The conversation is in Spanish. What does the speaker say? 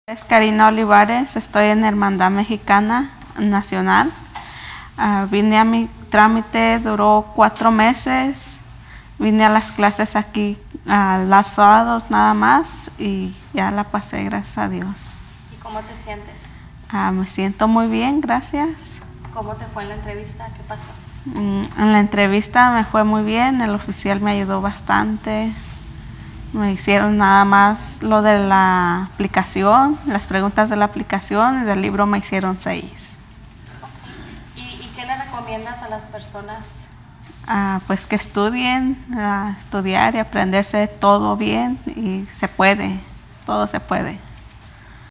Es Karina Olivares, estoy en Hermandad Mexicana Nacional. Vine a mi trámite, duró 4 meses. Vine a las clases aquí los sábados nada más y ya la pasé, gracias a Dios. ¿Y cómo te sientes? Me siento muy bien, gracias. ¿Cómo te fue en la entrevista? ¿Qué pasó? En la entrevista me fue muy bien, el oficial me ayudó bastante. Me hicieron nada más lo de la aplicación, las preguntas de la aplicación, y del libro me hicieron 6. ¿Y qué le recomiendas a las personas? Pues que estudien, estudiar y aprenderse todo bien, y se puede, todo se puede.